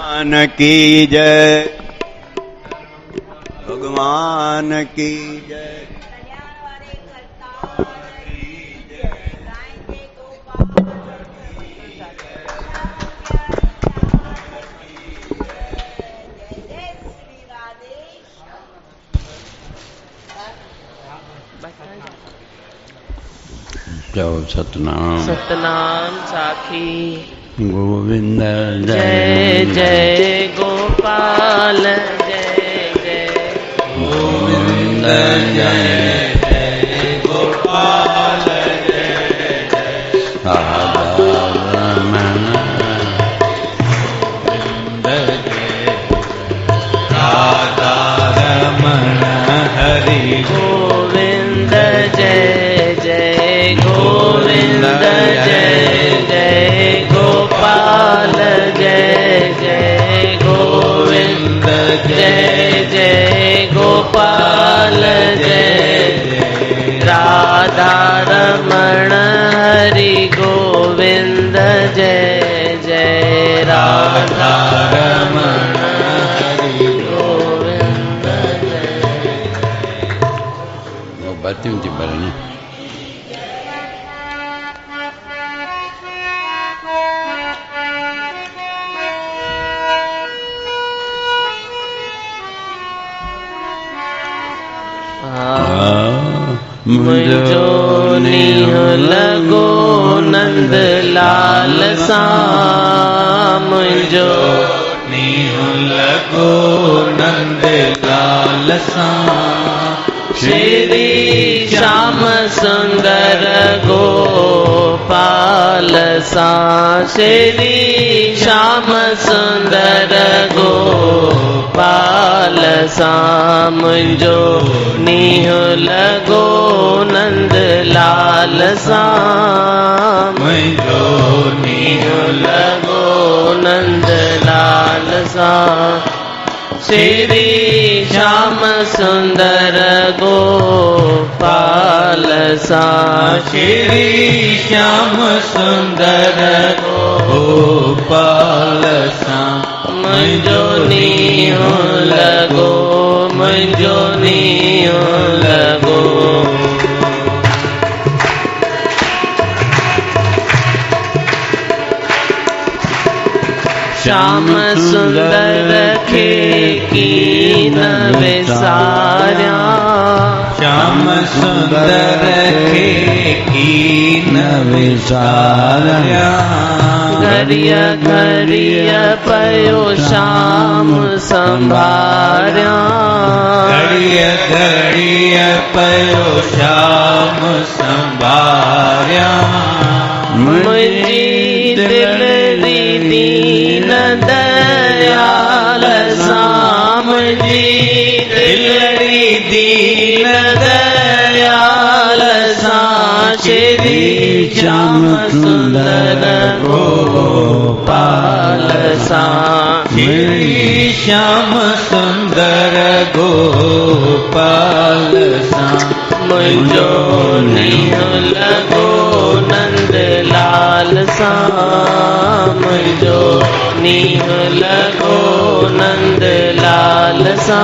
भगवान की जय, भगवान की जय। जाओ सतनाम सतनाम साखी। गोविंद जय जय गोपाल जय जय गोविंद जय जय गोपाल जय जय राधा रमण गोविंद जय राधा रमण हरि गोविंद जय जय गोविंद जय जय गोपाल जय जय गोविंद जय जय गोपाल जय जय राधा रमण हरि गोविंद जय जय राधा रमण हरि गोविंद जय। वो बातें थी बरनी मुझो नीह लगो नंद लाल सा, मुझो नीह लगो नंद लाल सा, श्री श्याम सुंदर गोपाल सा, श्री श्याम सुंदर गोपाल सा, मुझो नीह लगो नंद लाल सा, मुझो नीह लगो नंद लाल सा, श्री श्याम सुंदर गोपाल सा, श्री श्याम सुंदर गोपाल सा, मुझो नीह लगो, मुझो नीह लगो। श्याम सुंदर खे कीन विसार्या, श्याम सुंदर खे कीन विसार्या, घरिय घरिय पयो श्याम संभार्या, घड़िय घड़िय पयो श्याम संभार्या, मुझी दिल दीन दयाल साम जी, दिल दीन दयाल सा, श्री श्याम सुंदर गोपाल सा, श्री श्याम सुंदर गोपाल सा, मुझो नीह लगो नंद लाल सा, मुझो नीह लगो नंद लाल सा,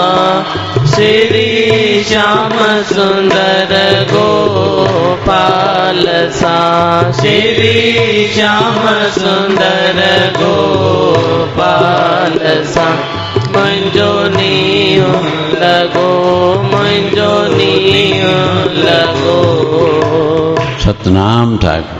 श्री श्याम सुंदर गोपाल सा, श्री श्याम सुंदर गोपाल सा, मुझो नीह लगो, मुझो नीह लगो। सतनाम ठाकुर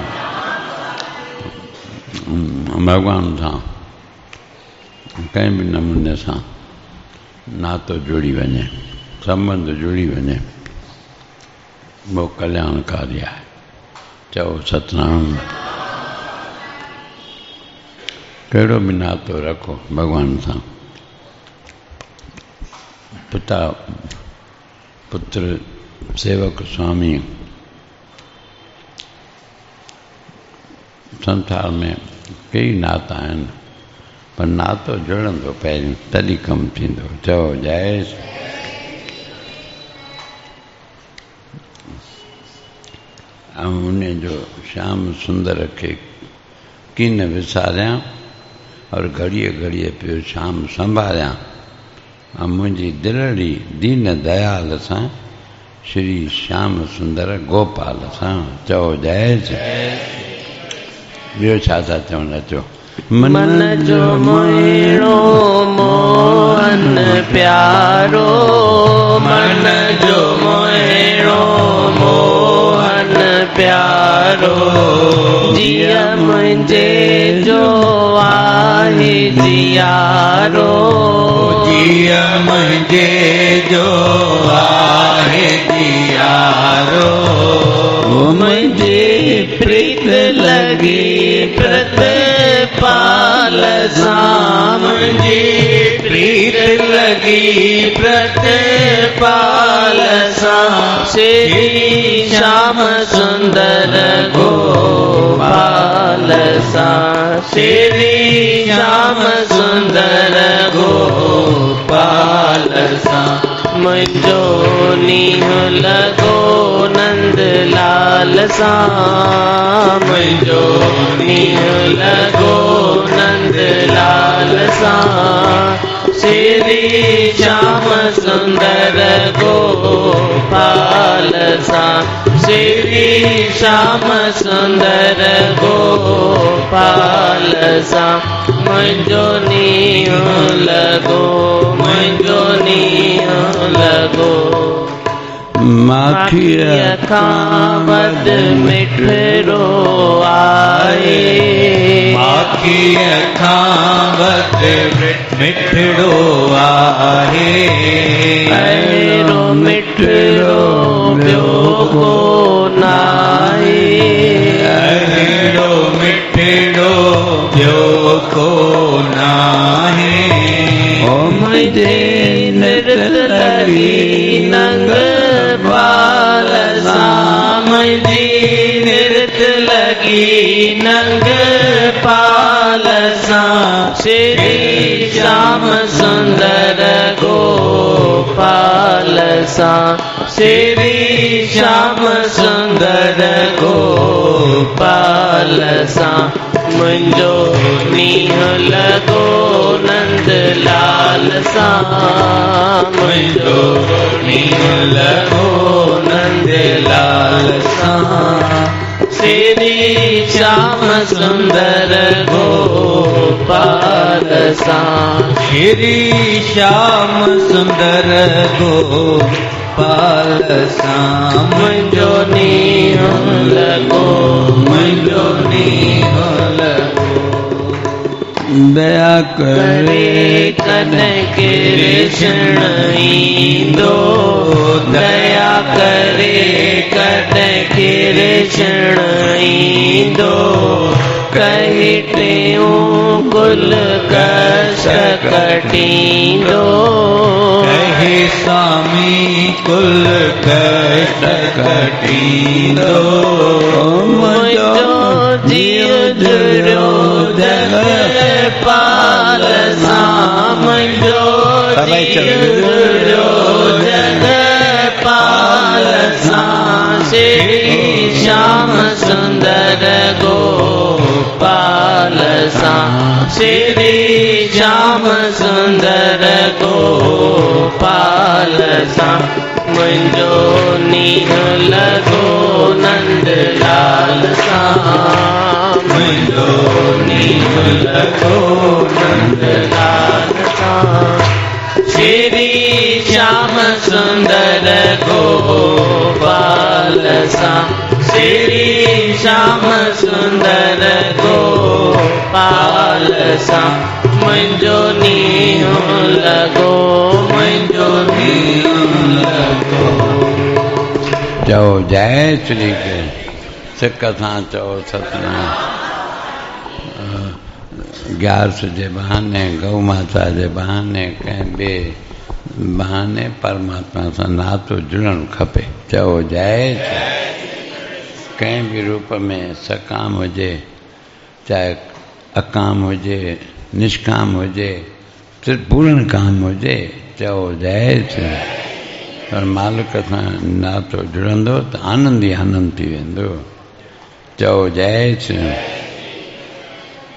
भगवान सां कंहिं बि नमूने सां नातो जुड़ी वञे, संबंध जुड़ी वञे, वो कल्याणकारी आहे। चओ सतनाम। कहिड़ो बि नातो रखो भगवान सां, पिता पुत्र सेवक स्वामी, संसार में कई नाता आहिनि, पर नातो जुड़ंदो पहिरियों, तॾहिं कमु थींदो। चओ जय। ऐं उन जो श्याम सुंदर खे कीन विसारियां, और घड़िए घड़िए पियो श्याम संभालियां मुझी दिलड़ी दीन दयाल सां श्री श्याम सुंदर गोपाल सां चओ जय जय। ॿियो छा था चवनि अचो। मन जो मोहिणो मोहन प्यारो, मन जो मोहिणो मोहन प्यारो, जिया मुंहिंजे जो आहे जियारो, जिया मुंहिंजे जो आहे जियारो, मुंहिंजी प्रीत लगी प्रतिपाल सां, मुंहिंजी प्रीत लगी प्रतिपाल सां, श्री श्याम सुंदर गोपाल सां, श्री श्याम सुंदर गोपाल सां, मुंहिंजो नींहुं लॻो नंद लाल सां, मुंहिंजो नींहुं लॻो नंद लाल सां, श्री श्याम सुंदर गोपाल सां, श्री श्याम सुंदर गोपाल सां, मुंहिंजो नींहुं लॻो, मुंहिंजो नींहुं लॻो। माखीअ खां वध मिठड़ो आहे, माखीअ खां वध मिठड़ो आहे, अहिड़ो मिठड़ो ॿियो को नाहे, अहिड़ो मिठड़ो ॿियो को नाहे, मुंहिंजे नृत लगी नंग बाल सां, मुंहिंजी नृत लगी नंग पाल सां, श्री श्याम सुंदर गोपाल सां, श्री श्याम सुंदर गोपाल सां, मुंहिंजो नींहुं लॻो नंद लाल सां, मुंहिंजो नींहुं लॻो नंद लाल सां, श्री श्याम सुंदर गोपाल सां, श्री श्याम सुंदर गोपाल सां, मुंहिंजो नींहुं लॻो, मुंहिंजो नींहुं लॻो। दया करे कॾहिं कृष्ण ईंदो, दया करे कॾहिं कृष्ण ईंदो, कही टियों कुल कष्ट कटींदो, कहे स्वामी कुल कष्ट कटींदो, मुंहिंजो जीव जुड़ियो जग पाल सां, मुंहिंजो जीव जुड़ियो जग पाल सां, श्री श्याम सुंदर गोपाल सां, श्री श्याम सुंदर गोपाल सां, मुंहिंजो नींहुं लॻो नंद लाल सां, मुंहिंजो नींहुं लॻो नंद लाल सां, श्री श्याम सुंदर गोपाल सां, श्री श्याम सुंदर गोपाल सां, मुंहिंजो नींहुं लॻो, मुंहिंजो नींहुं लॻो। चओ जय श्री कृष्ण। सिक सां चओ सतनाम। ग्यारस जे बहाने गौ माता जे बहाने कंहिं ॿिए बहाने परमात्मा सां नातो जुड़णु खपे। चओ जय। कंहिं बि रूप में सकाम हुजे चाहे अकाम हुजे निष्काम हुजे पूर्ण काम हुजे चओ जय श्री। और मालिक सां नातो जुड़ंदो त आनंद ई आनंद थी वेंदो। चओ जय श्री।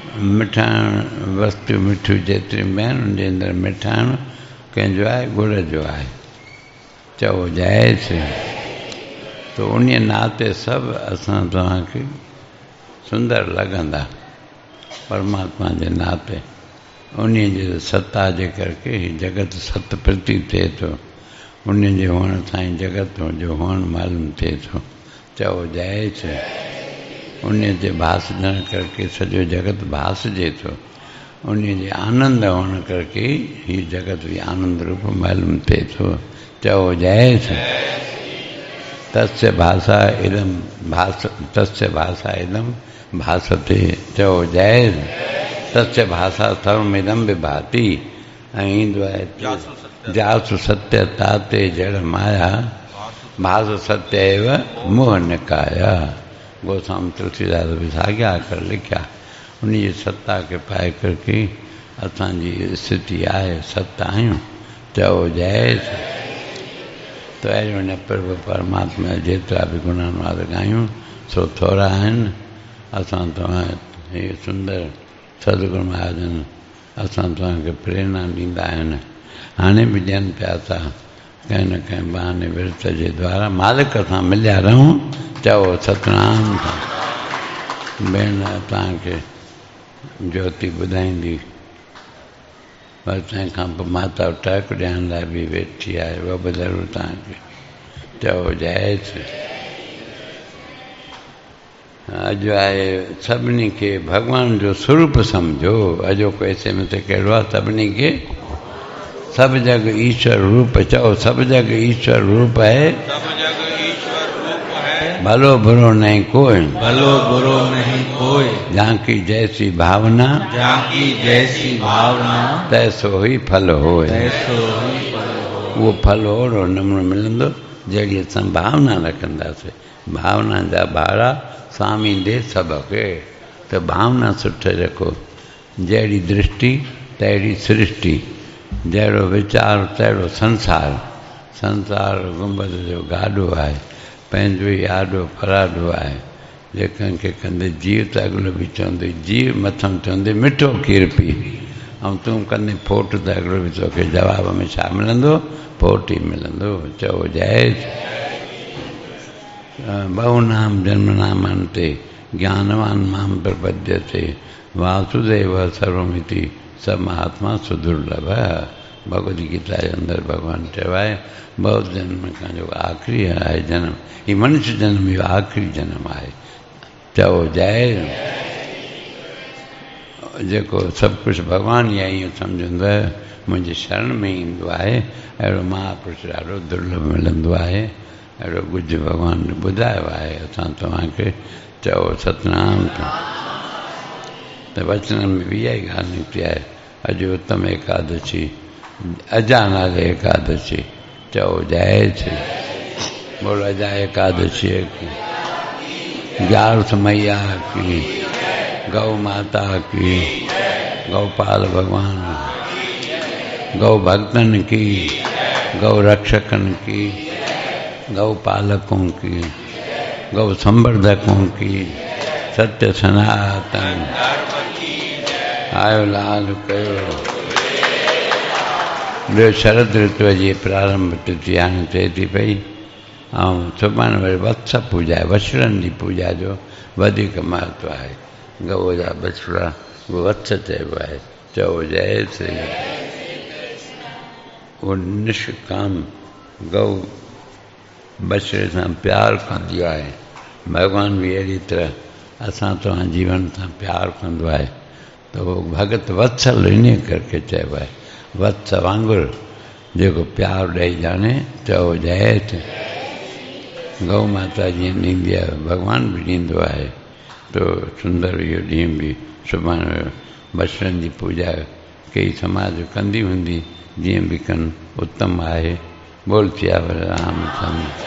मिठाण वस्तु मिठियूं जेतिरियूं बि आहिनि उनजे अंदरि मिठाण कंहिंजो आहे गुड़ जो आहे। चओ जय श्री। तो उन नाते सभु असां तव्हांखे सुंदर लॻंदा परमात्मा जे नाते। उन जे सत्ता जे करके ही जगत सत प्रतीत थिए थो। उन जे हुअण सां ई जगत जो हुअण मालूम थिए थो। चओ जय श्री। उन जे भासजण करके सॼो जगत भासजे थो। उन जे आनंद हुअण करके ही जगत भी आनंद रूप मालूम थिए थो। चओ जय श्री। तस्य भाषा इदम भास तस्य भाषा इदम भासते। चओ जय। तस्य भाषा सर्वमिदम विभाति। ऐं ईंदो आहे जासु सत्य ताते जड़ माया भास सत्य एव मोह निकाया। गोस्वामी तुलसीदास विसाग्या कर लिखिया। उन जी सत्ता के पाए करके असांजी स्थिति आहे सत्य आहियूं। चओ जय। तो अहिड़ो न प्रभु परमात्मा जेतिरा बि गुणवाद ॻायूं सो थोरा आहिनि। असां तव्हां हे सुंदर सदगुरु महाजन असां तव्हांखे प्रेरणा ॾींदा आहिनि। हाणे बि ॾियनि पिया था कंहिं न कंहिं बहाने विर्त जे द्वारा मालिक सां मिलिया रहूं। चओ सतनाम सां। भेण तव्हांखे ज्योति ॿुधाईंदी पर तंहिंखां पोइ माता टहक ॾियण लाइ बि वेठी आहे उहा बि ज़रूरु तव्हांखे। चओ जय श्री। अॼु आहे सभिनी खे भॻवान जो स्वरूप सम्झो। अॼोको ऐसे में त कहिड़ो आहे सभिनी खे सब जग ईश्वर रूप। चओ सब जग ईश्वर रूप है। भलो बुरो नहीं कोई। भलो बुरो नहीं कोई। झांकी जैसी भावना झांकी जैसी भावना तैसो ही फल होए। तैसो ही फल होए। वो फल ओड़ो नमूनो मिलंदो जहिड़ी असां भावना रखंदासीं। भावना जा भाड़ा स्वामी ॾे सबके। त भावना सुठे रखो। जहिड़ी दृष्टि तहिड़ी सृष्टि। जहिड़ो वीचार तहिड़ो संसार। संसार गुंबद जो गाॾो आहे पंहिंजो ई आॾो पराॾो आहे। जेकंहिंखे कंदे जीव त अॻिलो बि चवंदो जीव मथां चवंदे मिठो खीर पी। ऐं तूं कंदे फोट त अॻिलो बि तोखे जवाब में छा मिलंदो फोट ई मिलंदो। चओ जय। बहुनाम जन्मनामन्ते ज्ञानवान माम प्रपद्यते वासुदेव सर्वमिति सब महात्मा सुदुर्लभ। भगवद गीता जे अंदरि भॻवानु चयो आहे बहुत जन्म खां जो आख़िरी आहे जन्म ही मनुष्य जन्म जो आख़िरी जन्म आहे। चओ जय। जेको सभु कुझु भॻवानु ई ईअं सम्झंदो आहे मुंहिंजे शरण में ईंदो आहे अहिड़ो महापुरुष ॾाढो दुर्लभ मिलंदो आहे। अहिड़ो कुझु भॻवानु ॿुधायो आहे असां तव्हांखे। चओ सतनाम। त वचन में बि इहा ई ॻाल्हि निकिती आहे। अॼु उत्तम एकादशी अजा नाले एकादशी। चओ जय श्री। बोलो अजा एकादशी की। ग्यारस मैया की। गौ माता की। गौपाल भगवान गौ भक्तन की। गौ रक्षकन की। गौ पालकों की। गौ संवर्धकों की। सत्य सनातन आयो लाल कयो। ॿियो शरद ऋतु जी प्रारंभ तिथि हाणे थिए थी पई ऐं सुभाणे वरी वत्स पूजा आहे। वछड़नि जी पूजा जो वधीक महत्व आहे। गऊ जा बछड़ा वत्स चइबो आहे। चओ जय श्री। उहो निष्काम गऊ बछड़े सां प्यारु कंदी आहे। भॻवान बि अहिड़ी तरह असां तव्हां जीवन सां प्यारु कंदो आहे। त उहो भगत वत्सल इन करके चइबो आहे। वत्स वांगुरु जेको प्यारु ॾेई ॼाणे। चओ जय श्री। गौ माता जीअं ॾींदी आहे भॻवानु बि ॾींदो आहे। तो सुंदर इहो ॾींहुं बि सुभाणे बछड़नि जी पूजा कई समाज कंदी हूंदी जीअं बि कनि उत्तम आहे। बोल सियावर रामचंद्र।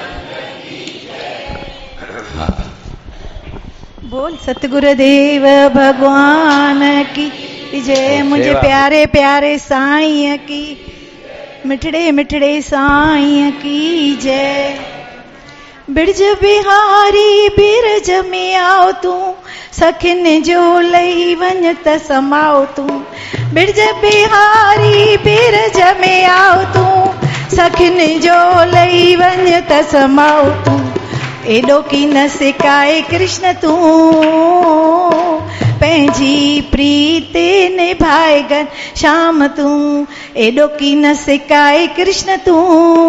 हा बोल सतगुरुदेव भगवान की जय। मुझे प्यारे प्यारे साईं की मिठड़े मिठड़े साईं की जय। बिरज बिहारी बिरज में आओ तू सखिन जो लही वञ त समाओ तूं बिरज बिहारी बिरज में आओ तूं सखिन जो लही वञ त समाओ तूं एॾो की न सिकाए कृष्ण तूं पंहिंजी प्रीत निभाए गन श्याम तूं एॾो की न सिकाए कृष्ण तूं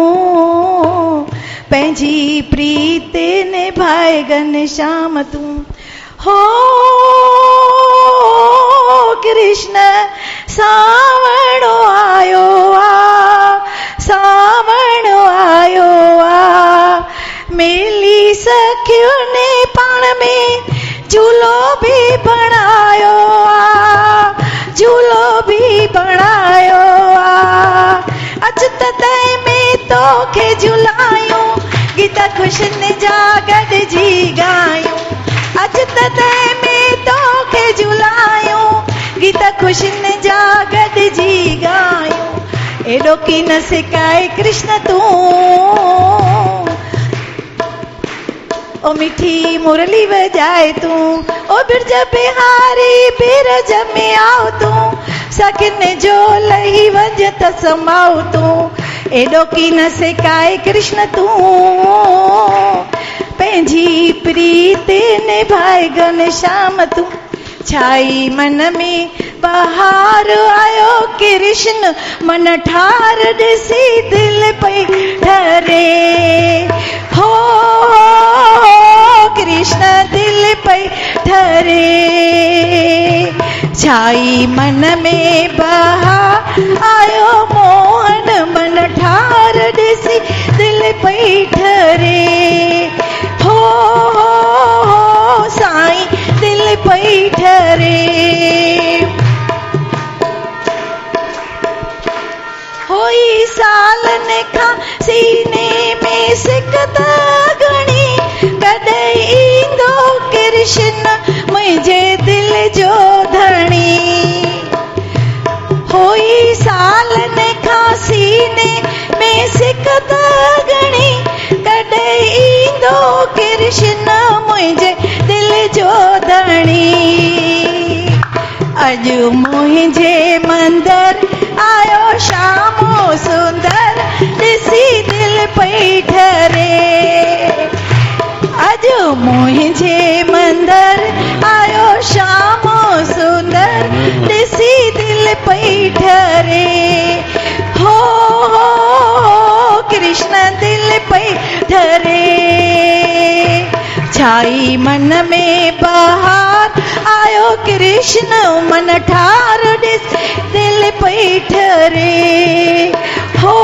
पंहिंजी प्रीत निभाए गन श्याम तूं हो कृष्ण सावणो आयो आ सावणो आयो आ मेली सखियों ने पाण में झूलो भी बनायो आ झूलो भी बनायो आ अच त तय में तोखे झुलायूं गीत खुशन जा गॾिजी गायूं अच त तय में तोखे झुलायूं गीत खुशन जा गॾिजी गायूं एॾो की न सिकाए कृष्ण तूं ओ मिठी मुरली बजाए तूं ओ बिरज बिहारी बिरज में आओ तूं सखिन जो लही वञ त समाओ तूं एॾो की न सिकाए कृष्ण तूं पंहिंजी प्रीत निभाए गन श्याम तूं छाई मन में बहार आयो कृष्ण मन ठार ॾिसी दिल पई ठरे हो कृष्ण दिल पई ठरे छाई मन में बहार आयो मोहन मन ठार ॾिसी दिल पई ठरे हो साईं दिल पई ठरे होई सालन खां सीने में सिकत घणी कॾहिं ईंदो कृष्ण मुंहिंजे दिल जो धणी होई सालन खां सीने में सिकत घणी कॾहिं ईंदो कृष्ण मुंहिंजे दिल जो धणी अॼु मुंहिंजे मंदर आयो श्यामो सुंदर ॾिसी दिल पई ठरे अॼु मुंहिंजे मंदर आयो श्यामो सुंदर ॾिसी दिल पई ठरे हो कृष्ण दिल पई ठरे छाई मन में बहार आयो कृष्ण मन ठार ॾिस दिल पई ठरे हो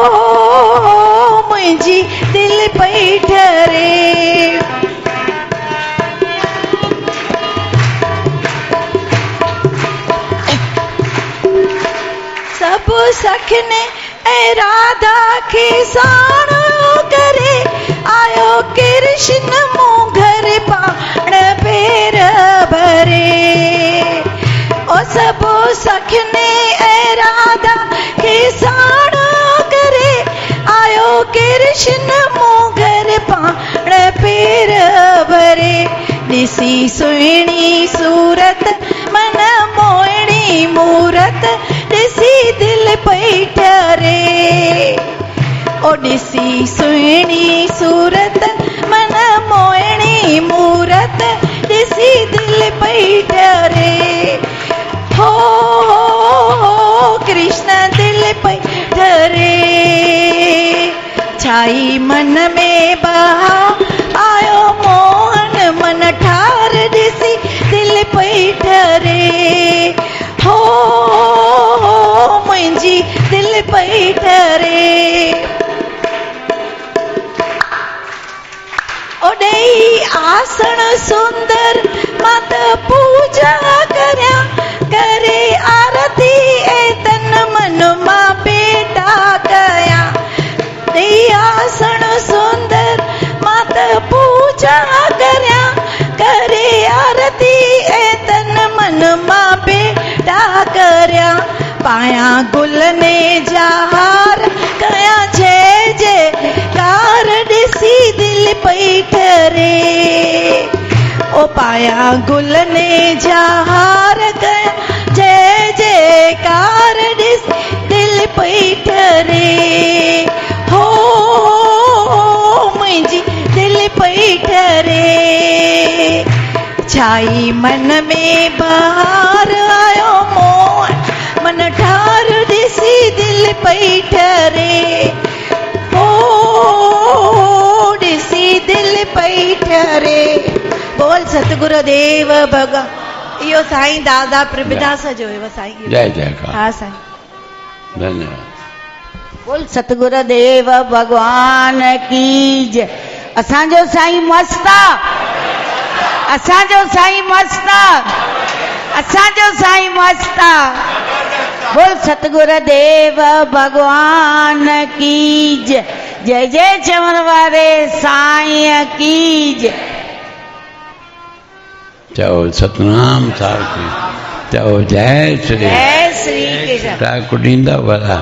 मुंहिंजी दिल पई ठरे सब सखिन ऐं राधा खे साणो करे आयो कृष्ण मूं घर पाण पेर भरे ओ सब सखिन ऐं राधा खे साणो करे आयो कृष्ण मूं घर पाण पेर भरे ॾिसी सुहिणी सूरत मन मोहिणी मूरत ॾिसी दिल पई ठरे ओ ॾिसी सुहिणी सूरत मन मोहिणी मूरत ॾिसी दिल पई ठरे हो कृष्ण दिल पई ठरे छाई मन में बहार आयो मोहन मन ठार ॾिसी दिल पई ठरे हो मुंहिंजी दिल पई ठरे ओॾई आसन सुंदर मां त पूजा करियां करे आरती ऐं तन मन मां बेटा कयां ॾई आसन सुंदर मां त पूजा करियां करे आरती ऐं तन मन मां बेटा करियां पायां गुलने जा हार कयां जय जयकार ॾिसी दिल पई ठरे ओ ओ पाया गुल ने जहार गया जय जयकार ॾिस दिल पई ठरे हो मुंहिंजी दिल पई ठरे छाई मन में बहार आयो मोहन मन ठार ॾिसी दिल पई ठरे हो ॾिसी दिल पई ठरे बोल सतगुरु देव भगवान इहो साईं दादा प्रभुदास जो हुयो साईं जय जयकार हा साईं धन्यवाद बोल सतगुरु देव भगवान की जय असांजो साईं मस्त असांजो साईं मस्त असांजो साईं मस्त बोल सतगुरु देव भगवान की जय जय जय चवण वारे साईं की जय चओ सतनाम साखी चओ जय श्री कृष्ण ता कुॾींदा भला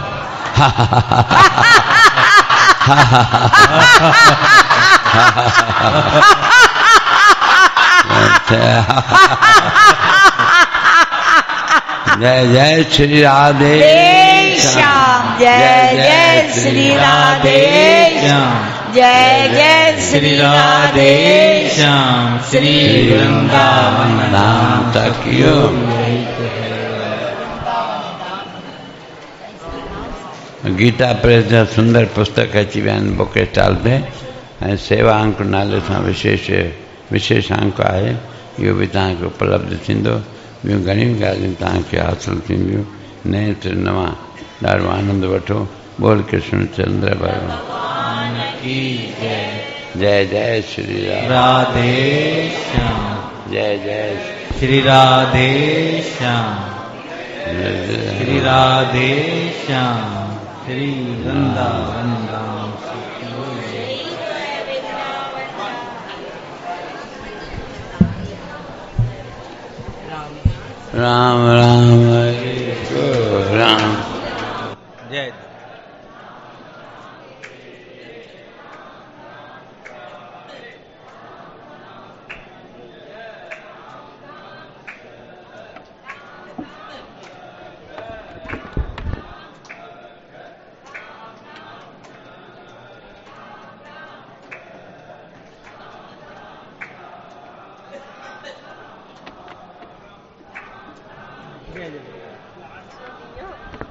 जय जय श्री राधे श्याम जय जय श्री राधे श्याम जय जय श्री राधे श्याम श्री वृंदावन नाम तकियो गीता प्रेस जा सुंदर पुस्तक अची विया आहिनि बुक स्टॉल ते ऐं सेवा अंक नाले सां विशेष अंक आहे इहो बि तव्हांखे उपलब्ध थींदो ॿियूं घणियूं ॻाल्हियूं तव्हांखे हासिलु थींदियूं नए सिर नवां ॾाढो आनंद वठो बोल कृष्ण चंद्र भगवान की जय जय जय श्री राधे श्याम जय जय श्री राधे श्याम श्री राधे श्याम श्री वृंदावन धाम राम राम हरे राम जय जय